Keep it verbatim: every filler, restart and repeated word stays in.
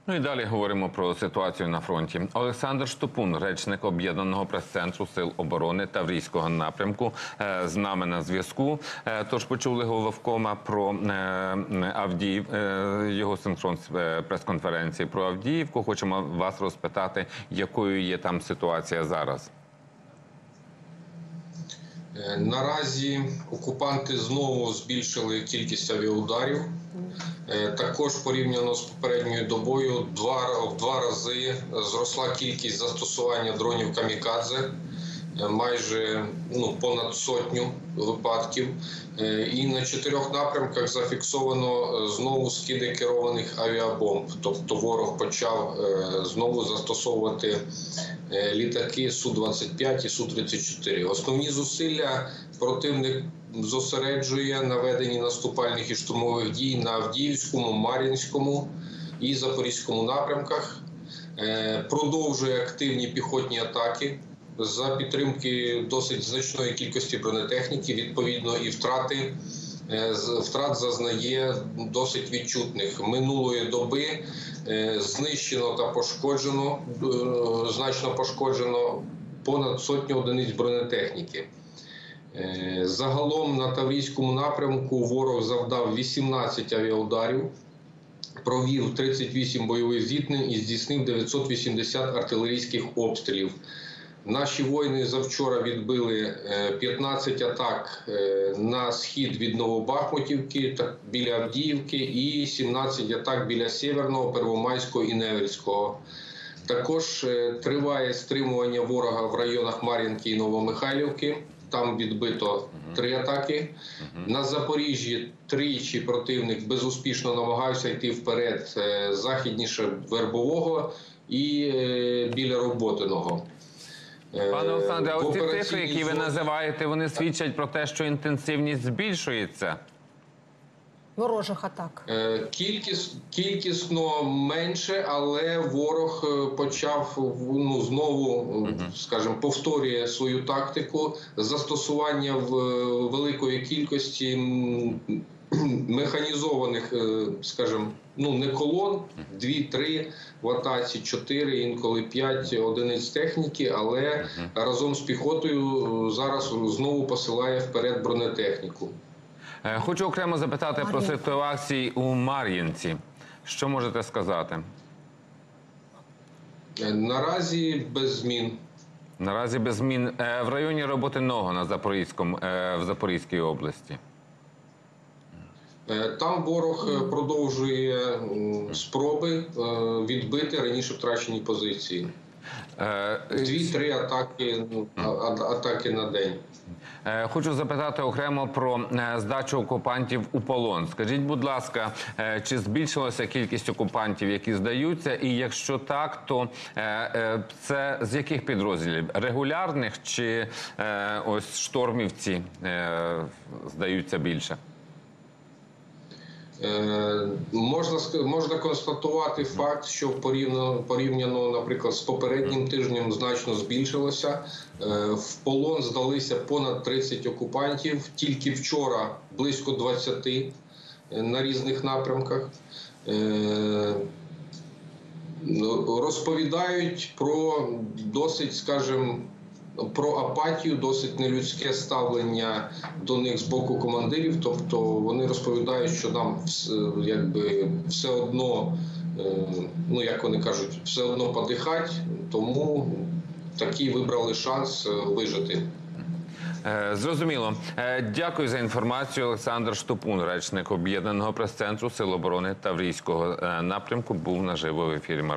Ну і далі говоримо про ситуацію на фронті. Олександр Штупун, речник Об'єднаного прес-центру Сил оборони Таврійського напрямку, з нами на зв'язку. Тож почули головкома про Авдіїв, його синхрон прес-конференції про Авдіївку. Хочемо вас розпитати, якою є там ситуація зараз. Наразі окупанти знову збільшили кількість авіаударів. Також порівняно з попередньою добою в два рази зросла кількість застосування дронів камікадзе, майже ну, понад сотню випадків. І на чотирьох напрямках зафіксовано знову скиди керованих авіабомб. Тобто ворог почав знову застосовувати літаки Су двадцять п'ять і Су тридцять чотири. Основні зусилля противник зосереджує на веденні наступальних і штурмових дій на Авдіївському, Мар'їнському і Запорізькому напрямках. Продовжує активні піхотні атаки за підтримки досить значної кількості бронетехніки. Відповідно, і втрати, втрат зазнає досить відчутних. Минулої доби знищено та пошкоджено, значно пошкоджено понад сотню одиниць бронетехніки. Загалом на Таврійському напрямку ворог завдав вісімнадцять авіаударів, провів тридцять вісім бойових зіткнень і здійснив дев'ятсот вісімдесят артилерійських обстрілів. Наші воїни завчора відбили п'ятнадцять атак на схід від Новобахмутівки біля Авдіївки і сімнадцять атак біля Сєверного, Первомайського і Невельського. Також триває стримування ворога в районах Мар'їнки і Новомихайлівки. Там відбито три атаки. На Запоріжжі тричі противник безуспішно намагався йти вперед західніше Вербового і біля Роботиного. Пане Олександре, а ось ці цифри, які ви називаєте, вони свідчать про те, що інтенсивність збільшується? Ворожих атак. Кількіс, кількісно менше, але ворог почав ну, знову, скажімо, повторює свою тактику застосування в великої кількості механізованих, скажімо, ну не колон, дві-три в атаці, чотири, інколи п'ять одиниць техніки, але разом з піхотою зараз знову посилає вперед бронетехніку. Хочу окремо запитати про ситуацію у Мар'їнці. Що можете сказати? Наразі без змін. Наразі без змін. В районі Роботиного на Запорізькому, в Запорізькій області. Там ворог продовжує спроби відбити раніше втрачені позиції. Дві-три атаки, атаки на день. Хочу запитати окремо про здачу окупантів у полон. Скажіть, будь ласка, чи збільшилася кількість окупантів, які здаються? І якщо так, то це з яких підрозділів? Регулярних чи ось штормівці здаються більше? Можна, можна констатувати факт, що порівняно, порівняно, наприклад, з попереднім тижнем значно збільшилося. В полон здалися понад тридцять окупантів, тільки вчора близько двадцяти на різних напрямках. Розповідають про досить, скажімо, про апатію, досить нелюдське ставлення до них з боку командирів. Тобто вони розповідають, що нам якби все одно, ну як вони кажуть, все одно подихать, тому такий вибрали шанс вижити. Зрозуміло. Дякую за інформацію. Олександр Штупун, речник Об'єднаного прес-центру Сил оборони Таврійського напрямку, був наживо в ефірі.